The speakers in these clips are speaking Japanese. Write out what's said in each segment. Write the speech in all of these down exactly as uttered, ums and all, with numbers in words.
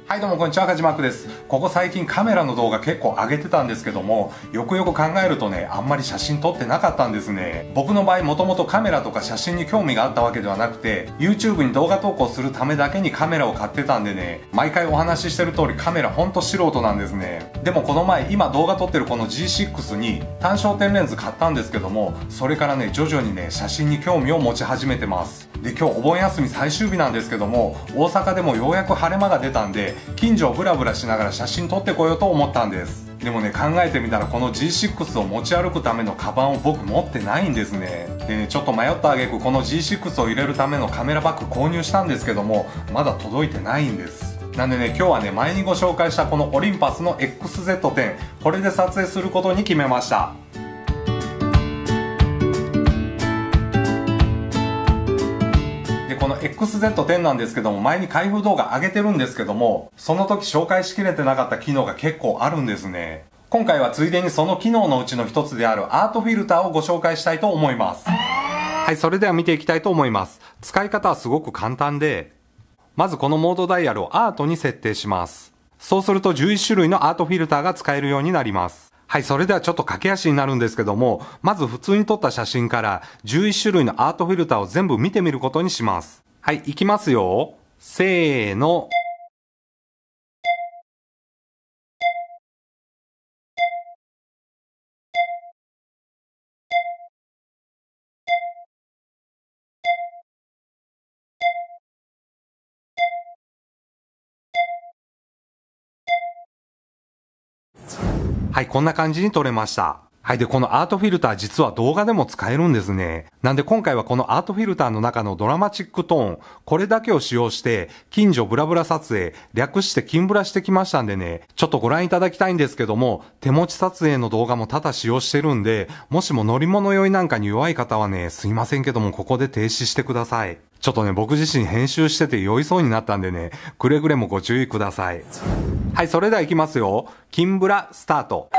はいどうもこんにちは、かじまくです。ここ最近カメラの動画結構上げてたんですけども、よくよく考えるとね、あんまり写真撮ってなかったんですね。僕の場合もともとカメラとか写真に興味があったわけではなくて、 YouTube に動画投稿するためだけにカメラを買ってたんでね、毎回お話ししてる通りカメラほんと素人なんですね。でもこの前今動画撮ってるこの ジーシックス に単焦点レンズ買ったんですけども、それからね徐々にね写真に興味を持ち始めてます。で今日お盆休み最終日なんですけども、大阪でもようやく晴れ間が出たんで、近所をブラブラしながら写真撮ってこようと思ったんです。でもね考えてみたら、この ジーシックス を持ち歩くためのカバンを僕持ってないんですね。でねちょっと迷った挙句、この ジーシックス を入れるためのカメラバッグ購入したんですけども、まだ届いてないんです。なんでね今日はね前にご紹介したこのオリンパスの エックスゼットテン、 これで撮影することに決めました。この エックスゼットテン なんですけども、前に開封動画上げてるんですけども、その時紹介しきれてなかった機能が結構あるんですね。今回はついでにその機能のうちの一つであるアートフィルターをご紹介したいと思います。はい、それでは見ていきたいと思います。使い方はすごく簡単で、まずこのモードダイヤルをアートに設定します。そうするとじゅういち種類のアートフィルターが使えるようになります。はい、それではちょっと駆け足になるんですけども、まず普通に撮った写真からじゅういち種類のアートフィルターを全部見てみることにします。はい、いきますよ。せーの。はい、こんな感じに撮れました。はい。で、このアートフィルター実は動画でも使えるんですね。なんで今回はこのアートフィルターの中のドラマチックトーン、これだけを使用して、近所ブラブラ撮影、略して金ブラしてきましたんでね、ちょっとご覧いただきたいんですけども、手持ち撮影の動画も多々使用してるんで、もしも乗り物酔いなんかに弱い方はね、すいませんけども、ここで停止してください。ちょっとね、僕自身編集してて酔いそうになったんでね、くれぐれもご注意ください。はい、それでは行きますよ。金ブラスタート。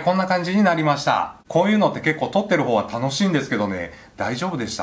こんな感じになりました。こういうのって結構撮ってる方は楽しいんですけどね、大丈夫でした？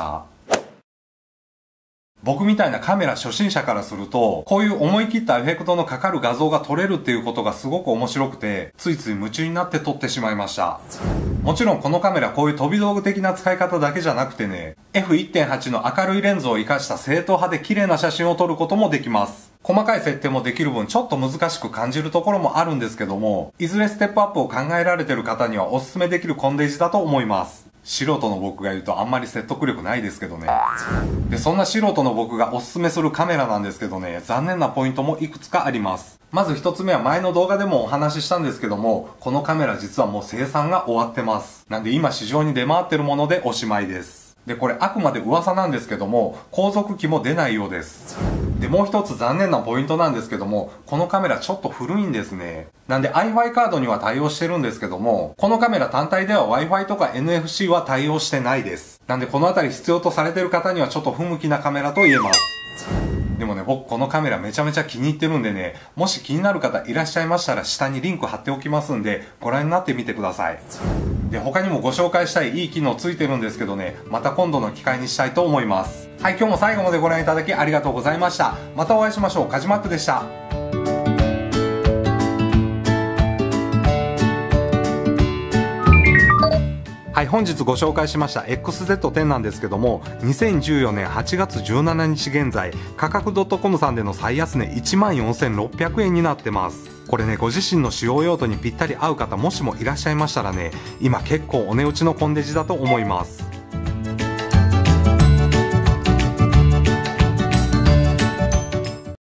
僕みたいなカメラ初心者からすると、こういう思い切ったエフェクトのかかる画像が撮れるっていうことがすごく面白くて、ついつい夢中になって撮ってしまいました。もちろんこのカメラこういう飛び道具的な使い方だけじゃなくてね、エフいってんはち の明るいレンズを活かした正統派で綺麗な写真を撮ることもできます。細かい設定もできる分ちょっと難しく感じるところもあるんですけども、いずれステップアップを考えられている方にはおすすめできるコンデージだと思います。素人の僕が言うとあんまり説得力ないですけどね。で、そんな素人の僕がおすすめするカメラなんですけどね、残念なポイントもいくつかあります。まず一つ目は前の動画でもお話ししたんですけども、このカメラ実はもう生産が終わってます。なんで今市場に出回ってるものでおしまいです。で、これあくまで噂なんですけども、後続機も出ないようです。で、もう一つ残念なポイントなんですけども、このカメラちょっと古いんですね。なんで Wi-Fi カードには対応してるんですけども、このカメラ単体では Wi-Fi とか エヌエフシー は対応してないです。なんでこのあたり必要とされてる方にはちょっと不向きなカメラと言えます。でもね、僕このカメラめちゃめちゃ気に入ってるんでね、もし気になる方いらっしゃいましたら下にリンク貼っておきますんで、ご覧になってみてください。で、他にもご紹介したいいい機能ついてるんですけどね、また今度の機会にしたいと思います。はい、今日も最後までご覧いただきありがとうございました。またお会いしましょう。カジマックでした。はい、本日ご紹介しました エックスゼットテン なんですけども、にせんじゅうよねんはちがつじゅうしちにち現在、価格 .com さんでの最安値 いちまんよんせんろっぴゃくえんになってます。これね、ご自身の使用用途にぴったり合う方もしもいらっしゃいましたらね、今結構お値打ちのコンデジだと思います。